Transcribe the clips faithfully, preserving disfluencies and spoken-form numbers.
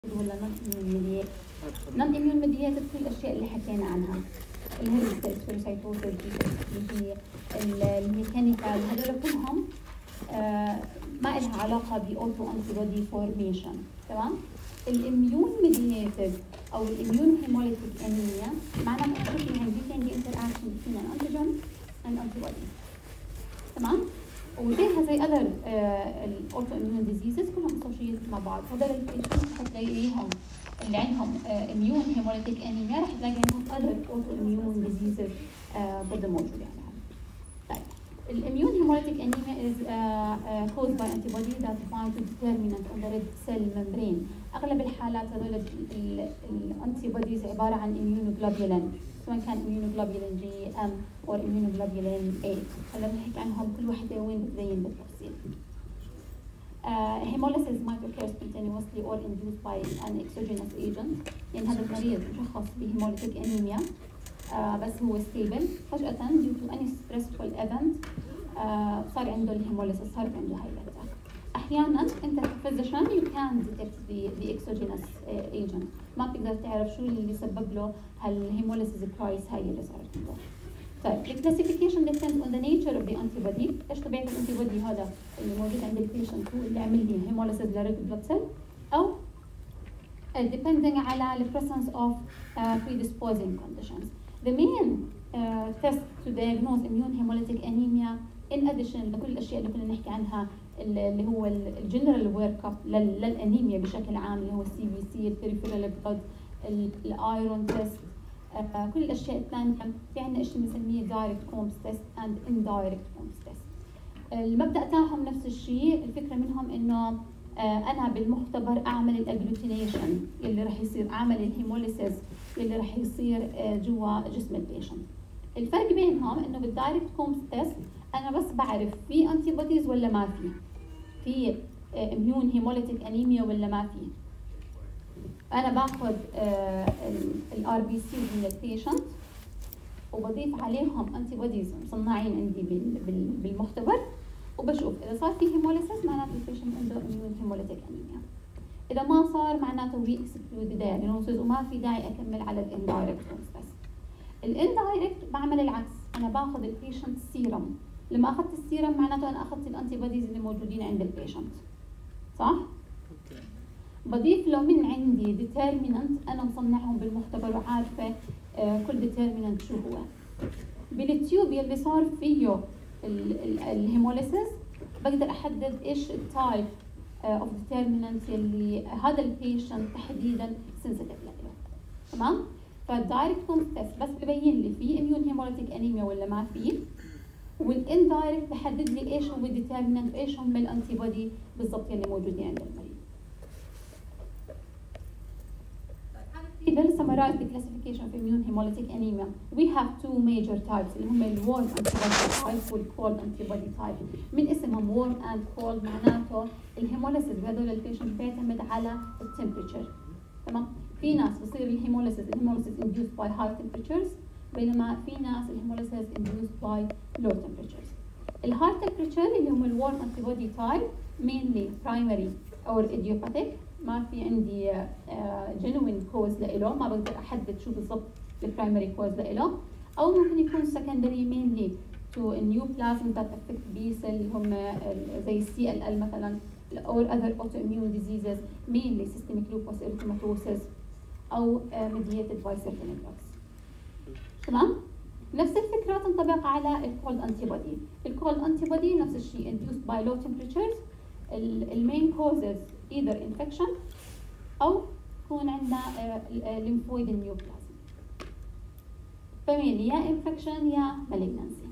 ولا نون اميون ميديات. نون اميون ميديات كل الاشياء اللي حكينا عنها، الهيربيسايتوسيس اللي هي الميكانيكال، هذول كلهم آه ما لها علاقه باوتو انتي بودي فورميشن. تمام. الاميون ميدياتد او الاميون هيموليتيك انيميا معناها انه في عندي عندي انتر اكشن بين الانتيجين اند انتي بودي. تمام. وزيها زي اذر الاوتو اميون ديزيزز كلهم اسوشيتد مع بعض. هذول البيشنتس حتلاقيهم اللي عندهم اميون هيموليتيك انيميا رح تلاقي عندهم اذر اوتو اميون ديزيزز برضه موجوده يعني. طيب الاميون هيموليتيك انيميا is uh, uh, caused by antibody that bind to determinant on the red cell membrane. اغلب الحالات هذول الانتي بوديز عباره عن immunoglobulin، سواء كان immunoglobulin جي ام او immunoglobulin A. هلا بنحكي عنهم كل وحده وين بتبين بالتفصيل. Uh, hemolysis might occur spontaneously or induced by an exogenous agent. يعني هذا المريض مشخص بهيموليتيك انيميا uh, بس هو stable، فجأة due to any stressful event uh, صار عنده الهيموليسيس، صار عنده هاي الأتاك. أحيانا أنت كفيزيشن you can detect the, the exogenous uh, agent، ما بتقدر تعرف شو اللي سبب له هالهيموليسيس كرايس هاي اللي صارت عنده. طيب the classification depends on the nature of the antibody. ايش طبيعة الانتي بودي هذا اللي موجود عند البيشنت هو اللي عمل لي هيموليسيس للريد بلاد سيل، او depending على the presence of uh, predisposing conditions. The main uh, test to diagnose immune hemolytic anemia in addition لكل الاشياء اللي كنا نحكي عنها اللي هو الجنرال ورك اب للانيميا بشكل عام اللي هو السي بي سي، البريفيرال بلاد، الايرون تيست، آه، كل الاشياء الثانيه. في عندنا شيء بنسميه دايركت كومز تيست اند اندايركت كومز تيست. المبدا تاعهم نفس الشيء، الفكره منهم انه آه انا بالمختبر اعمل الاجلوتينيشن اللي راح يصير، اعمل الهيموليسيس اللي راح يصير آه جوا جسم البيشنت. الفرق بينهم انه بالدايركت كومز تيست انا بس بعرف في انتي بوديز ولا ما في، في اميون هيموليتيك انيميا ولا ما في. انا باخذ الار بي سي من البيشنت وبضيف عليهم انتي بوديز مصنعين عندي بالمختبر، وبشوف اذا صار في هيموليسيس معناته البيشنت عنده اميون هيموليتيك انيميا. اذا ما صار معناته وي اكسكلود دايجنوستس وما في داعي اكمل على الاندايركت بس. الاندايركت بعمل العكس، انا باخذ البيشنت سيرم. لما اخذت السيرم معناته انا اخذت الانتي بوديز اللي موجودين عند البيشنت، صح؟ بضيف له من عندي ديترمينانت انا مصنعهم بالمختبر وعارفه آه كل ديترمينانت شو هو. بالتيوب يلي صار فيه الهيموليسيس بقدر احدد ايش التايب اوف ديترمينانت يلي هذا البيشنت تحديدا سنسيتيف له. تمام؟ فالدايركت كومز تيست بس ببين لي في اميون هيموليتيك انيميا ولا ما في، والاندايركت بحدد لي ايش هو الديترمينانت، ايش هم الانتي بودي بالضبط يلي موجودين عند المريض. Then summarize the classification of immune hemolytic anemia. We have two major types اللي هم الورم antibody type والcold antibody type. من اسمهم warm and cold معناته الهيموليسيس بهذول البيشنت بيعتمد على التمبريتشر. تمام؟ في ناس بصير الهيموليسيس الهيموليسيس induced by high temperatures، بينما في ناس الهيموليسيس induced by low temperatures. الهاي temperature اللي هم الورم antibody type mainly primary or idiopathic، ما في عندي جينوين كوز لإله، ما بقدر احدد شو بالضبط البرايمري كوز لإله، او ممكن يكون secondary mainly to a new plasm that affect B cell اللي هم زي السي ال ال مثلا or other autoimmune diseases mainly systemic lupus erythematosus او mediated by certain drugs. تمام؟ نفس الفكرة تنطبق على الكولد انتي بودي. الكولد انتي بودي نفس الشيء induced by low temperatures. المين causes either infection او يكون عندنا lymphoid neoplasm. فمين يا infection يا malignancy.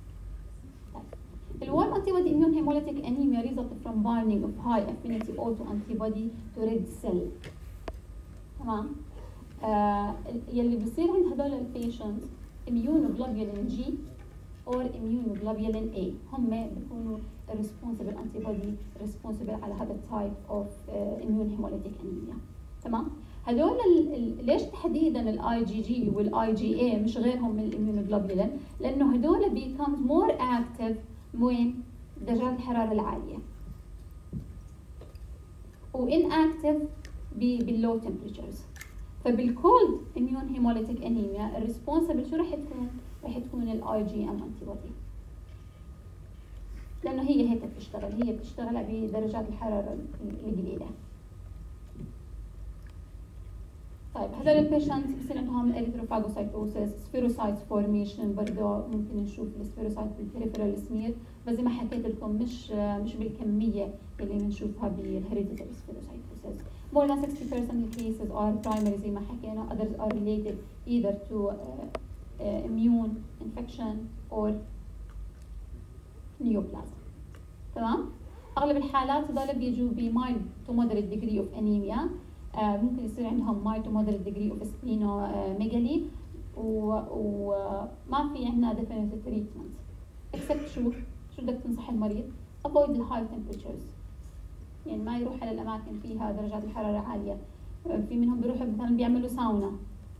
The warm antibody immune hemolytic anemia result from binding of high affinity autoantibody to red cell. تمام؟ آه يلي بصير عند هذول البيشنت immunoglobulin G or immunoglobulin A هم بيكونوا responsible antibody responsible على هذا type of uh, immune hemolytic anemia. تمام؟ هذول ليش تحديدا الاي جي جي والاي جي اي مش غيرهم من الاميونوجلوبولين؟ لانه هذول becomes more active وين؟ درجات الحراره العاليه. و inactive باللو تمبريتشرز. فبالكولد اميون هيموليتيك انيميا الريسبونسبل شو راح تكون؟ راح تكون الاي جي ام انتي بودي، لانه هي هيك بتشتغل، هي بتشتغل بدرجات الحراره القليله. طيب هذول البيشنت بصير عندهم اريثروفاجوسايتوسيس، سفيروسايت فورميشن، برضه ممكن نشوف السفيروسايت بالبريفرال سمير، بس زي ما حكيت لكم مش مش بالكميه اللي بنشوفها بالهيريديتري سفيروسايتوسيس. More than sixty percent of cases are primary زي ما حكينا، others are related either to uh, uh, immune infection or neoplasm. تمام؟ اغلب الحالات هذول بيجوا ب mild to moderate degree of anemia. آه ممكن يصير عندهم mild to moderate degree of splenomegaly وما في عندنا definitive treatment except شو شو بدك تنصح المريض؟ avoid the high temperatures، يعني ما يروح على الاماكن فيها درجات الحراره عاليه. آه في منهم بيروحوا مثلا بيعملوا ساونا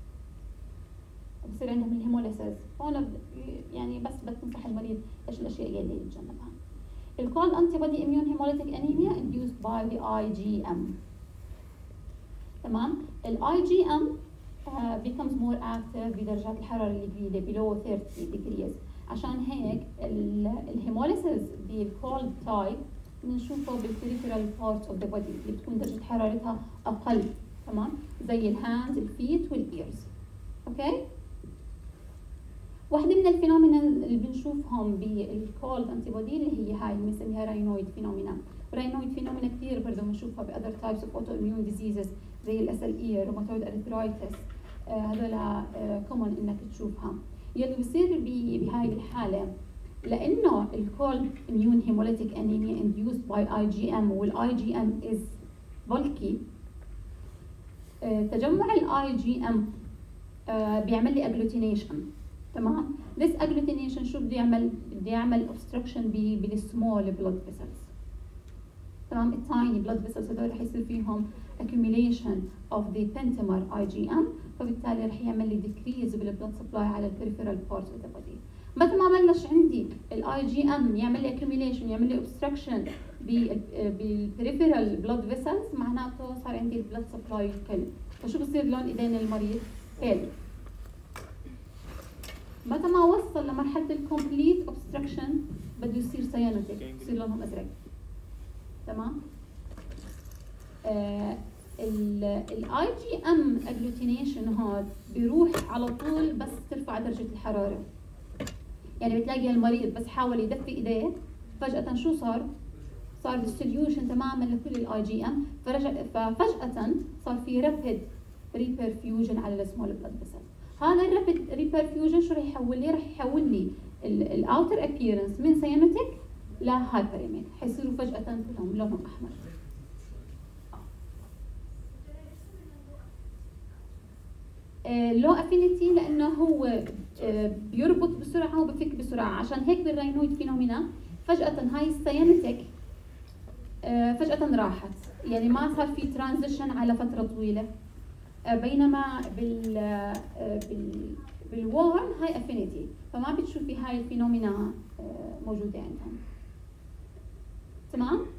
بصير عندهم الهيموليسيس، هون يعني بس بدك تنصح المريض ايش الاشياء اللي يتجنبها. الكولد انتي بودي اميون هيموليتيك انيميا induced by the I G M. تمام؟ ال I G M uh, becomes more active بدرجات الحراره القليله below thirty degrees. عشان هيك الهيموليسيس بالكولد تايب بنشوفه بالبريفرال بارت اوف ذا بودي اللي بتكون درجه حرارتها اقل. تمام؟ زي الهاند، الفيت، والايرز. اوكي؟ واحدة من الفينومينا اللي بنشوفهم بالكولد انتي بودي اللي هي هاي بنسميها راينويد فينومينا. راينويد فينومينا كثير برضه بنشوفها باذر تايبس اوف اوتو اميون ديزيزز زي الاس ال اي، روماتويد ارثرايتس، هذول كومن انك تشوفها. يلي بصير بهاي الحالة لانه الكولد اميون هيموليتيك انيميا induced by I G M والاي جي ام is bulky، تجمع الاي جي ام بيعمل لي agglutination. تمام؟ this agglutination شو بده يعمل؟ بده يعمل obstruction بالسمول blood vessels. تمام؟ التايني blood vessels هذول رح يصير فيهم accumulation of the pentamer I G M، فبالتالي رح يعمل لي decrease بالبلد سبلاي على البريفرال part of the body. متى ما بلش عندي الاي جي ام يعمل لي accumulation، يعمل لي obstruction بالبريفرال blood vessels، معناته صار عندي البلد سبلاي يقل. فشو بصير لون ايدين المريض؟ pale. متى ما وصل لمرحله الكومبليت اوبستراكشن بده يصير سيانوتيك، يصير لونهم ازرق. تمام؟ آه الاي جي ام اجلوتينيشن هاد بيروح على طول بس ترفع درجه الحراره. يعني بتلاقي المريض بس حاول يدفي ايديه فجاه شو صار؟ صار ديستريبيوشن تماما لكل الاي جي ام، فرجع ففجاه صار في رابيد ريبرفيوجن على السمول بلاد فيسل. هذا الرابيد ريبرفيوجن شو رح يحول لي؟ رح يحول لي الاوتر ابييرنس من سيانوتيك لهايبريميك، حيصيروا فجاه كلهم لونهم احمر. لو افينيتي لانه هو بيربط بسرعه وبفك بسرعه، عشان هيك بالراينويد فينومينا فجاه هاي السيانوتيك فجاه راحت، يعني ما صار في ترانزيشن على فتره طويله. بينما بال بال بالورم هاي افينيتي، فما بتشوفي هاي الفينومينا موجوده عندهم. تمام؟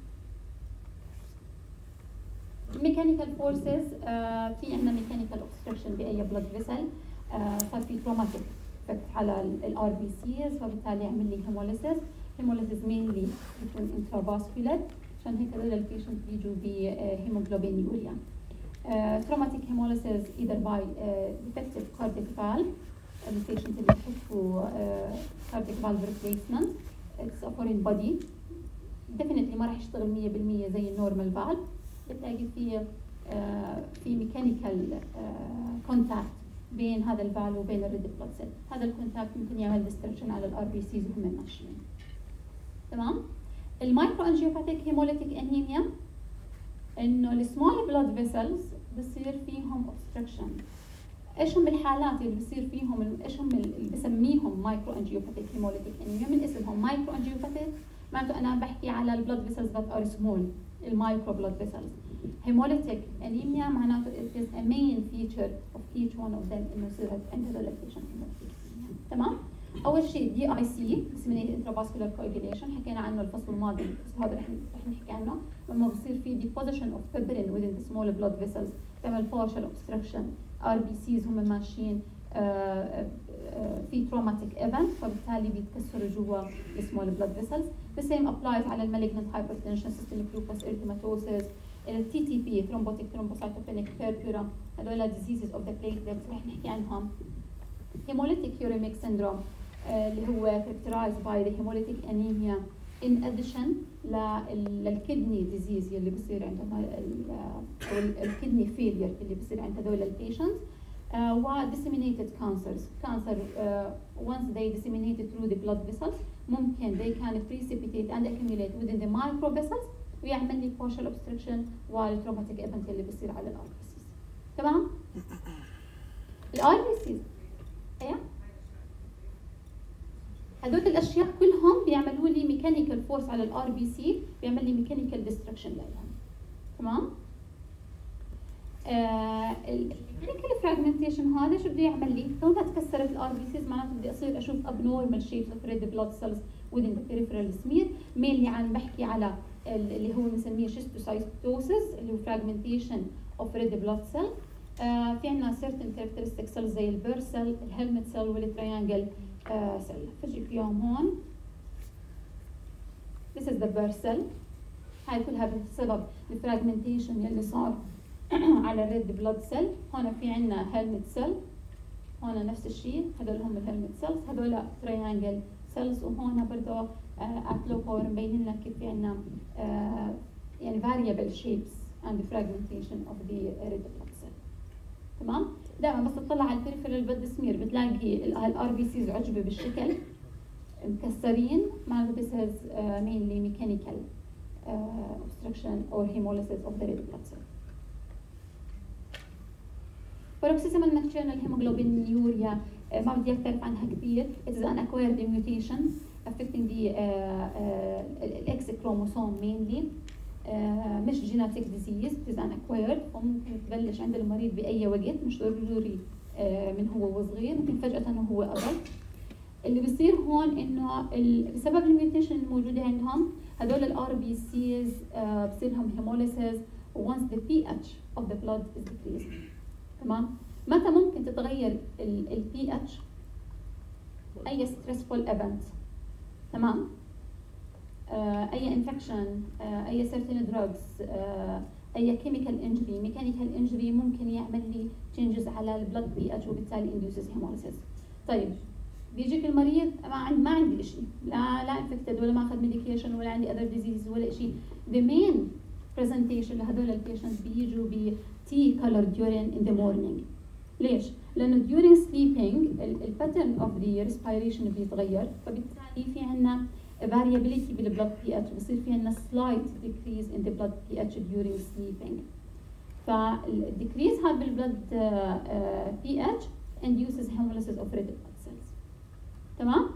ميكانيكال فورسز، في عندنا ميكانيكال اوبستراكشن باي بلاد فيسل، صار في تروماتيك افكت على الار بي سيز، فبالتالي يعمل لي هيموليسيس. هيموليسيس مينلي بيكون انترافاسكولار، عشان هيك هذول البيشنت بيجوا بهيموجلوبينيوريا. traumatic hemolysis either by uh, defective cardiac valve، البيشنت اللي بحطوا uh, cardiac valve replacement، it's a foreign body، definitely ما راح يشتغل مية بالمية زي النورمال فالف، بتلاقي في uh, في ميكانيكال كونتاكت uh, بين هذا الفالف وبين الريد بلاد سيل، هذا الكونتاكت ممكن يعمل ديستركشن على الار بي سيز وهم ماشيين. تمام؟ المايكرو انجيوباثيك هيموليتيك انيميا انه السمول بلاد فيسلز بصير فيهم اوبستراكشن. ايش هم الحالات اللي بصير فيهم، ايش هم اللي بسميهم مايكرو انجيوباثيك هيموليتيك انيميا؟ من اسمهم مايكرو انجيوباثيك معناته انا بحكي على البلاد فيسلز ذات ار سمول، المايكرو بلاد فيسلز. هيموليتيك انيميا معناته it is a main feature of each one of them انه يصير عند هذول البيشنت هيموليتيك انيميا. تمام؟ اول شيء دي اي سي disseminated intravascular coagulation حكينا عنه الفصل الماضي، بس هذا رح رح نحكي عنه. لما بصير في deposition of fibrin within the small blood vessels تعمل partial obstruction، ار بي سيز هم ماشيين في traumatic event فبالتالي بيتكسروا جوا السمول بلاد فيسلز. The same applies على المالجنت hypertension، systemic lupus erythematosus، ال تي تي بي thrombotic thrombocytopenic purpura، هذول diseases of the platelets رح نحكي عنهم. hemolytic uremic syndrome اللي هو characterized by the hemolytic anemia in addition للكدني disease اللي بصير عند او الكدني failure اللي بصير عند هذول البيشنتس. Uh, و disseminated cancers. Cancer uh, once they disseminated through the blood vessels ممكن they can precipitate and accumulate within the micro vessels ويعمل لي partial obstruction والtraumatic event اللي بصير على الار بي سيز. تمام؟ الار بي سيز ايه؟ هدول الاشياء كلهم بيعملوا لي ميكانيكال فورس على الار بي سي، بيعمل لي ميكانيكال ديستركشن لهم. تمام؟ الميكانيكال فراجمنتيشن هذا شو بده يعمل لي؟ كونها تكسرت الار بي سيز معناته بدي اصير اشوف abnormal shapes of red blood cells within the peripheral smear. mainly عن بحكي على اللي هو بنسميه schistocytosis اللي هو fragmentation of red blood cell. آه في عندنا certain characteristic cells زي البير سيل، الهلمت سيل والتريانجل سيل. فجيب اياهم هون. This is the bear cell. هاي كلها بسبب الفراجمنتيشن يلي صار على الريد بلاد سيل. هون في عندنا هيلمت سيل، هون نفس الشيء، هدول هم الهيلمت سيلز، هدول تريانجل سيلز. وهون برضه ات لو باور مبين لنا كيف في عندنا آه يعني variable shapes and fragmentation of the red blood cell. تمام؟ دائما بس تطلع على البريفرال بلد سمير بتلاقي الار بي سيز عجبه بالشكل مكسرين، معناته this is uh, mainly mechanical uh, obstruction or hemolysis of the red blood cell. paroxysmal nocturnal hemoglobinuria ما بدي اعترف عنها كثير. It is an acquired mutation affecting the uh, uh, X chromosome mainly. uh, مش genetic disease. It is an acquired وممكن تبلش عند المريض بأي وقت، مش ضروري uh, من هو وصغير، ممكن فجأة انه هو adult. اللي بصير هون انه بسبب الميوتيشن الموجودة عندهم هدول ال آر بي سيز uh, بصير لهم hemolysis once the pH of the blood is decreased. تمام؟ متى ممكن تتغير ال بي اتش؟ اي stressful event. تمام؟ آه اي infection، آه اي certain drugs، آه اي chemical injury، mechanical injury ممكن يعمل لي changes على ال blood pH وبالتالي induces hemolysis. طيب بيجيك المريض ما عندي ما عندي شيء، لا لا infected ولا ماخذ medication ولا عندي other diseases ولا شيء. the main presentation لهدول البيشنتس بيجوا ب tea colored urine in the morning. ليش؟ لأنه during sleeping ال pattern of the respiration بيتغير، فبالتالي في عنا variability بال blood pH، بصير في عنا slight decrease in the blood pH during sleeping. فال decrease هذا بال blood uh, pH induces hemolysis of red blood cells. تمام؟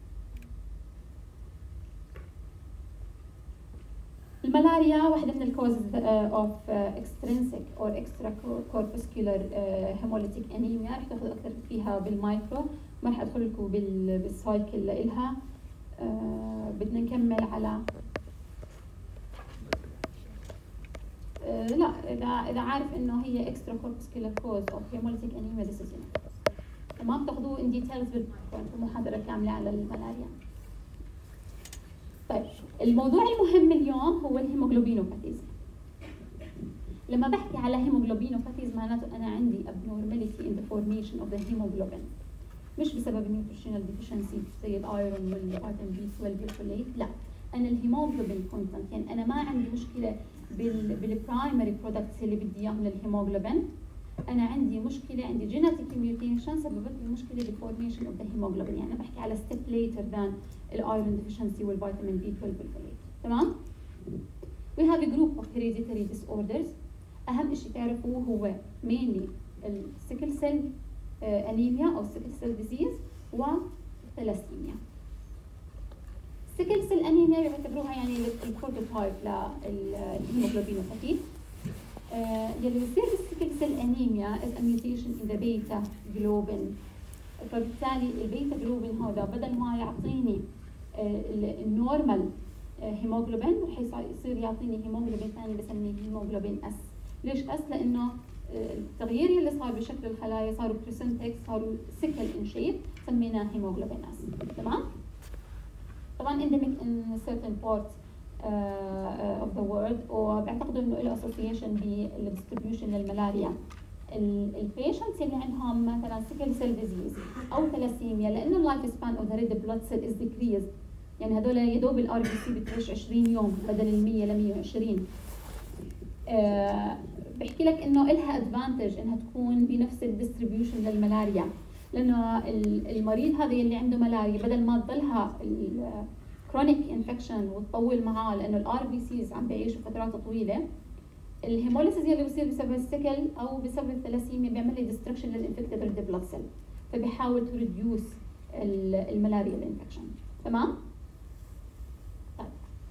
الملاريا واحدة من الكوزز اوف اكسترينسيك اور اكسترا كوربسكولار هيموليتيك انيميا، رح تاخذ اكثر فيها بالمايكرو، ما رح ادخل لكم بالسايكل لإلها. آه بدنا نكمل على آه لا اذا اذا عارف انه هي اكسترا كوربسكولار كوز اوف هيموليتيك انيميا ذيس از تمام. بتاخذوه ان ديتيلز بالمايكرو، محاضرة كاملة على الملاريا. طيب الموضوع المهم اليوم هو الهيموغلوبينوباثيز. لما بحكي على هيموغلوبينوباثيز معناته انا عندي abnormality in the formation of the hemoglobin، مش بسبب nutritional deficiency زي الايرون والفيتامين بي اثناشر والفوليت، لا انا الهيموغلوبين كونتنت، يعني انا ما عندي مشكله بال بالبرايمري برودكتس اللي بدي اياهم للهيموغلوبين، انا عندي مشكله، عندي جينيتيك ميوتيشن سببت لي مشكله بالفورميشن اوف ذا هيموغلوبين، يعني انا بحكي على ستيب ليتر ذان الايرون ديفيشنسي والفيتامين بي اثناشر والفوليت. تمام؟ we have a group of hereditary disorders. اهم شيء تعرفوه هو mainly السيكل سيل انيميا او سيكل سيل ديزيز والثلاسيميا. السيكل سيل انيميا بيعتبروها يعني البروتوتايب للهيموغلوبينوباثي. يلي بصير بالسيكل سيل انيميا is a mutation in the beta globin فبالتالي البيتا جلوبين هذا بدل ما يعطيني النورمال هيموجلوبين رح يصير يعطيني هيموجلوبين ثاني بسميه هيموجلوبين اس. ليش اس؟ لانه التغيير اللي صار بشكل الخلايا صاروا كريسنتك، صاروا سكل ان شيب، سميناه هيموجلوبين اس. تمام؟ طبعا endemic in certain parts uh, uh, of the world، وبيعتقدوا انه له association بالdistribution للملاريا. البيشنتس اللي عندهم مثلا سيكل سيل ديزيز او ثلاسيميا، لانه اللايف سبان اوف ذا ريد بلاد سيل از ديكريز، يعني هذول يدوب الار بي سي بتعيش عشرين يوم بدل ال مية ل مية وعشرين. آه بحكي لك انه لها ادفانتج انها تكون بنفس الديستريبيوشن للملاريا، لانه المريض هذا اللي عنده ملاريا بدل ما تضلها الكرونيك انفكشن وتطول معاه لانه الار بي سيز عم بيعيشوا فترات طويله، الهيموليسيس اللي بيصير بسبب السكل او بسبب الثلاسيميا بيعمل لي ديستركشن للانفكتد ريد بلاد سيل، فبيحاول تو ريديوس الملاريا الانفكشن. تمام؟ طيب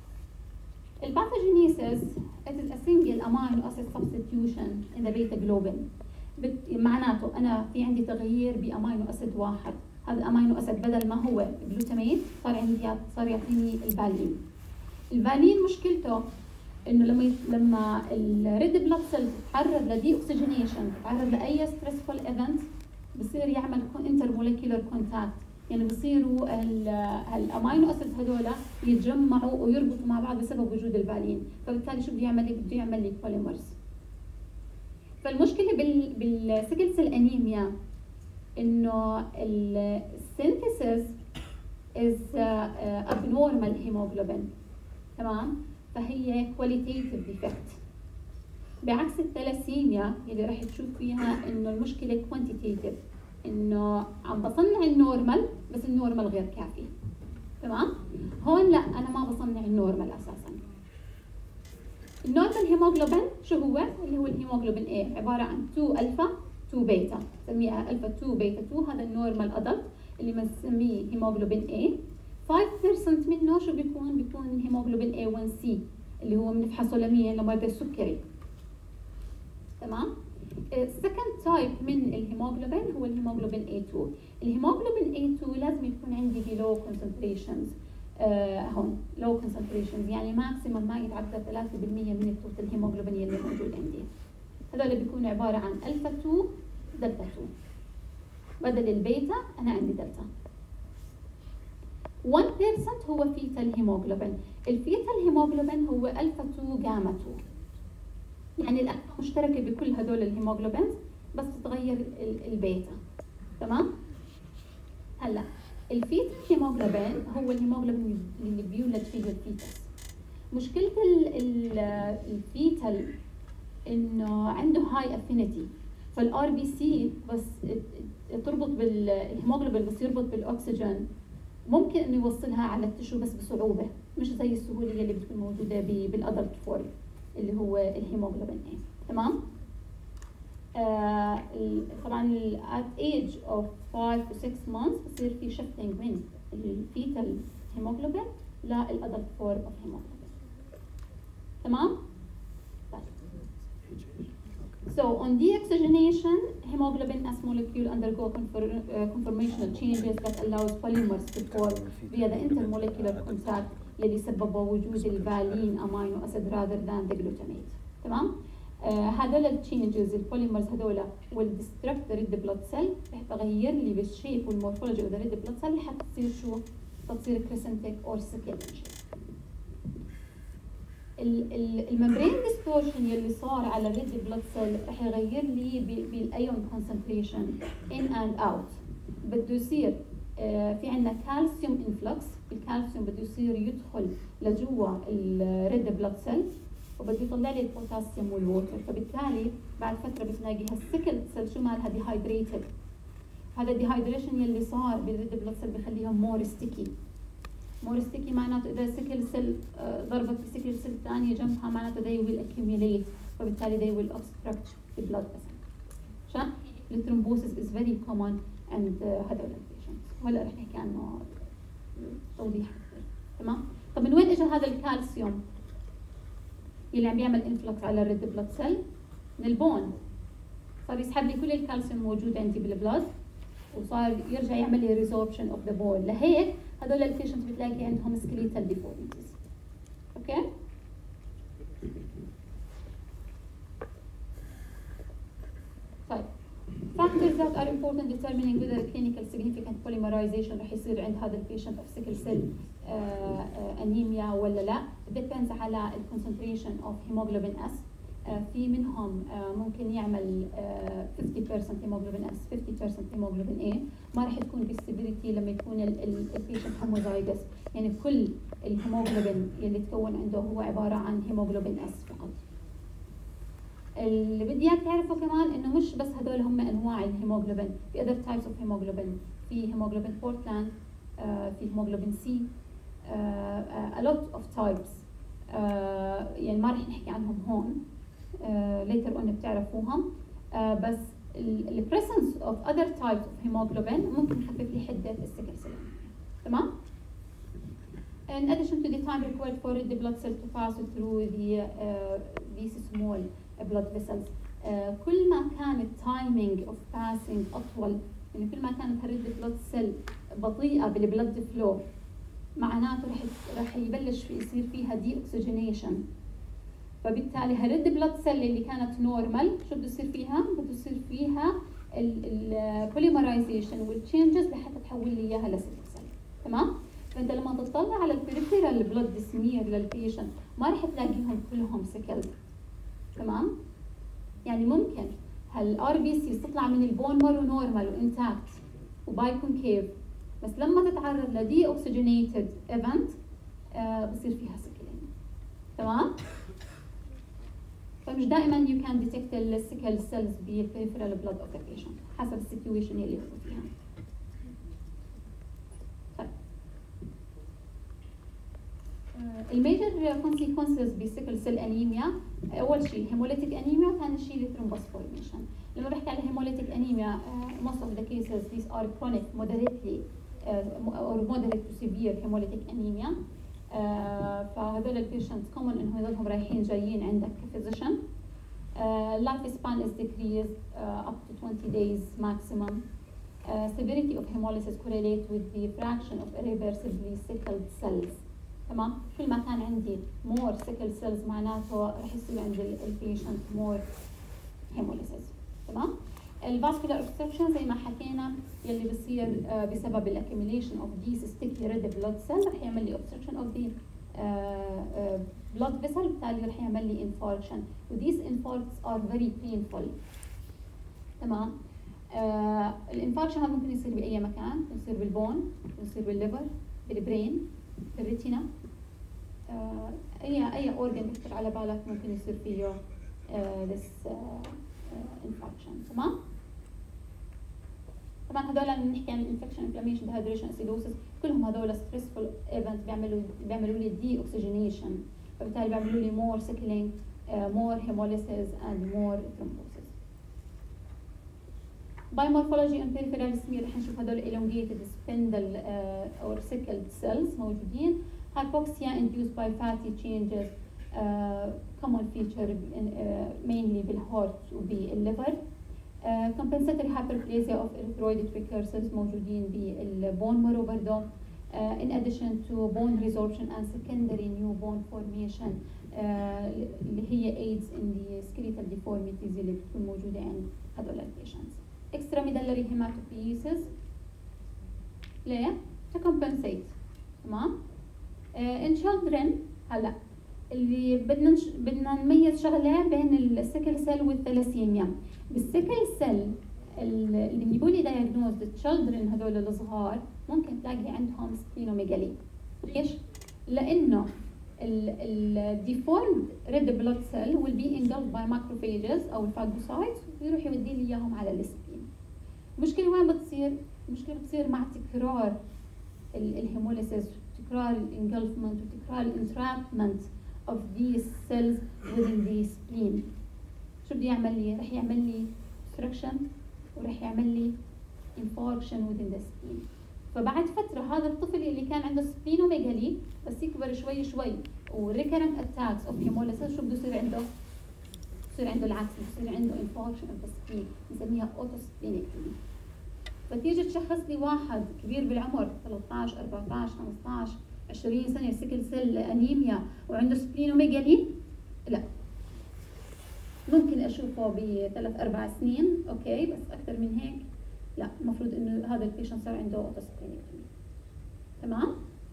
الباثوجينيسيس it is a single amino acid substitution in the beta globin. معناته انا في عندي تغيير بامينو اسيد واحد، هذا الامينو اسيد بدل ما هو جلوتاميت صار عندي صار يعطيني الفالين. الفالين مشكلته انه لما لما الريد بلاد سيل تتعرض لدي اوكسجينيشن، تتعرض لاي ستريسفول ايفنت، بصير يعمل انتر مولكيولر كونتاكت، يعني بصيروا الامينو اسيد هذول يتجمعوا ويربطوا مع بعض بسبب وجود الفالين، فبالتالي شو بده يعمل لي؟ بده يعمل لي بوليمرز. فالمشكله بال بالسيكل سيل انيميا انه السينثيسيس از ابنورمال هيموجلوبين. تمام؟ فهي كواليتيتيف ديفكت، بعكس الثلاسيميا اللي راح تشوف فيها انه المشكله كوانتيتيف، انه عم بصنع النورمال بس النورمال غير كافي. تمام؟ هون لا، انا ما بصنع النورمال اساسا. النورمال هيموجلوبين شو هو؟ اللي هو الهيموجلوبين A، عباره عن اثنين الفا اثنين بيتا، بنسميها الفا اثنين بيتا اثنين، هذا النورمال ادلت اللي بنسميه هيموجلوبين A. خمسة بالمية منه شو بيكون؟ بيكون هيموجلوبين إيه وان سي اللي هو بنفحصه لمين؟ لمرضى السكري. تمام؟ السكند تايب من الهيموجلوبين هو الهيموجلوبين إيه اثنين. الهيموجلوبين إيه اثنين لازم يكون عندي بلو كونسنتريشنز، آه هون لو كونسنتريشنز، يعني ماكسيمم ما يتعدى ثلاثة بالمية من التوتال هيموجلوبين اللي موجود عندي. هذول بيكونوا عباره عن الفا اثنين دلتا اثنين، بدل البيتا انا عندي دلتا. واحد بالمية هو فيتال هيموجلوبين. الفيتال هيموجلوبين هو الفا اثنين جاما اثنين، يعني الالفا مشتركه بكل هدول الهيموجلوبينز بس تتغير البيتا. تمام؟ هلا الفيتال هيموجلوبين هو الهيموجلوبين اللي بيولد فيه الفيتس. مشكله الفيتال انه عنده هاي افينيتي، فالار بي سي بس تربط بالهيموجلوبين، بس يربط بالاكسجين ممكن انه يوصلها على التشو بس بصعوبه، مش زي السهوله اللي بتكون موجوده بالادلت فورم اللي هو الهيموجلوبين A. تمام؟ آه طبعا at age of five to six months بصير في shifting من الفيتال هيموجلوبين للادلت فورم اوف هيموجلوبين. تمام؟ So on deoxygenation, hemoglobin S molecule undergo conform, uh, conformational changes that allows polymers to form via the intermolecular contact اللي سببوا وجود الفالين amino acid rather than the glutamate. تمام؟ uh, هذول التشينجز البوليمرز هذول will destruct the red blood cell، رح تغير لي بالشيب والمورفولوجي of the red blood cell لحتى تصير شو؟ تصير crescentic or sickle shape. الممبرين ديستورشن يلي صار على الريد بلاد سيل رح يغير لي بالايون كونسنتريشن ان اند اوت. بده يصير آه في عندنا كالسيوم انفلكس، الكالسيوم بده يصير يدخل لجوا الريد بلاد سيل وبده يطلع لي البوتاسيوم والووتر، فبالتالي بعد فتره بتلاقي هالسكل سيل شو مالها ديهايدريتد. هذا الديهايدريشن يلي صار بالريد بلاد سيل بخليهم مور ستيكي. مور ستيكي معناته اذا سكل سيل ضربت بسكل سيل ثانيه جنبها معناته they will accumulate، فبالتالي they will obstruct the blood vessel. عشان الثرومبوسيس is very common and هذول البيشنتس وهلا رح نحكي عنه توضيح اكثر. تمام؟ طب من وين اجى هذا الكالسيوم اللي عم بيعمل انفلكس على الريد بلاد سيل؟ من البون، صار يسحب لي كل الكالسيوم موجود عندي بالبلاد وصار يرجع يعمل لي ريزوربشن اوف ذا بون. لهيك هدول البيشنت بتلاقي عندهم سكليتال ديفورميتيز. اوكي؟ طيب factors that are important determining whether clinical significant polymerization رح يصير عند هذا البيشنت of sickle cell uh, uh, anemia ولا لا. depends على ال concentration of hemoglobin S. uh, في منهم uh, ممكن يعمل uh, fifty percent hemoglobin S fifty percent hemoglobin A. ما رح تكون بالسيفيريتي لما يكون البيشنت homozygous، يعني كل الهيموغلوبين اللي تكون عنده هو عبارة عن هيموغلوبين S فقط. اللي بدي اياك تعرفه كمان انه مش بس هدول هم انواع الهيموغلوبين، في other types of hemoglobin. في هيموغلوبين بورتلاند، آه في هيموغلوبين سي، آه a lot of types. آه يعني ما رح نحكي عنهم هون، آه later on بتعرفوهم. آه بس ال presence of other types of hemoglobin ممكن يخفف لي حدة السكل سيل. تمام؟ In addition to the time required for the blood cell to pass through the uh, these small blood vessels. uh, كل ما كان التايمينج اوف باسنج اطول، يعني كل ما كانت هالريد بلاد سيل بطيئه بالبلد فلو، معناته رح رح يبلش في يصير فيها دي اوكسجينيشن. فبالتالي هالريد بلاد سيل اللي كانت نورمال شو بده يصير فيها؟ بده يصير فيها البوليمرايزيشن والتشينجز لحتى تحول لي اياها لسيكل سيل. تمام؟ فانت لما تطلع على البريفيرال بلاد سمير للبيشنت ما رح تلاقيهم كلهم سيكلد. تمام؟ يعني ممكن هالار بي سي تطلع من البون مارو نورمال وانتاكت وباي كونكيف، بس لما تتعرض لدي اوكسجينيتد ايفنت آه بصير فيها سكلين. تمام؟ فمش دائما يو كان ديتكت السكل سيلز بالبريفيرال بلاد اوف ذا بيشنت حسب السيتويشن اللي هو فيها. الميجر كونسيكونسز بسيكل سيل انيميا، اول شيء هيموليتيك انيميا، ثاني شيء الثرومبوس فورميشن. لما بحكي على هيموليتيك انيميا uh, most of the cases these are chronic moderately uh, or moderate to severe hemolytic anemia. uh, فهذول البيشنتس كومن انه يضلهم رايحين جايين عندك كفيزيشن. life span is decreased uh, up to twenty days maximum. uh, severity of hemolysis correlate with the fraction of irreversibly sickled cells. تمام؟ كل ما كان عندي more sickle cells معناته رح يصير عند البيشنت more hemolysis. تمام؟ الفاسكولار اوبستراكشن زي ما حكينا يلي بصير uh, بسبب الاكيوميليشن اوف these sticky red blood cells رح يعمل لي obstruction of the uh, uh, blood vessel، بالتالي رح يعمل لي infarction. و these infarcts are very painful. تمام؟ آه الانفاركشن هذا ممكن يصير باي مكان، ممكن يصير بالبون، ممكن يصير بالليفر، بالبرين، بالريتينا، آه اي اي اورجن بيخطر على بالك ممكن يصير فيه this انفاركشن. تمام؟ طبعا هذول بنحكي عن انفكشن، انفلاميشن، ديهايدريشن، اسيدوسيس، كلهم هذول ستريسفول ايفنت بيعملوا بيعملوا لي دي اوكسجينيشن، فبالتالي بيعملوا لي مور سيكلينج، مور هيموليسيس اند مور ثرومبوسيس. باي مورفولوجي اند بيريفيرال سمير رح نشوف هذول elongated spindle uh, or sickled cells موجودين. hypoxia induced by fatty changes uh, common feature in, uh, mainly بالهارت وبالليفر. uh, compensatory hyperplasia of erythroid precursors موجودين بالبون مارو برضه. uh, in addition to bone resorption and secondary new bone formation uh, اللي هي aids in the skeletal deformities اللي بتكون موجودة عند هذول البيشنتس. extramedullary hematopoiesis ليه؟ to compensate. تمام؟ uh, in children هلا اللي بدنا نش... بدنا نميز شغله بين السيكل سيل والثلاسيميا. بالسيكل سيل اللي بيقول لي diagnosed children هذول الصغار ممكن تلاقي عندهم سبلينوميجالي. ليش؟ لانه ال deformed red blood cell will be engulfed by macrophages او الفاجوسايتس ويروح يودي لي اياهم على السبلين. المشكله وين بتصير؟ المشكله بتصير مع تكرار الهيموليسيس، تكرار الانجلفمنت وتكرار الانترابمنت of these cells within the spleen. شو بده يعمل لي؟ رح يعمل لي obstruction ورح يعمل لي infarction within the spleen. فبعد فترة هذا الطفل اللي كان عنده سبلينوميجالي بس يكبر شوي شوي و recurrent attacks of hemolysis شو بده يصير عنده؟ بصير عنده العكس، بصير عنده infarction of the spleen، بنسميها autosplenectomy. فتيجي تشخص لي واحد كبير بالعمر ثلاثة عشر أربعة عشر خمسة عشر عشرين سنه سيكل سيل انيميا وعنده سبلينوميجالي، لا ممكن اشوفه بثلاث اربع سنين اوكي، بس اكثر من هيك لا، المفروض انه هذا البيشنت صار عنده اوتوسبلينكتومي. تمام.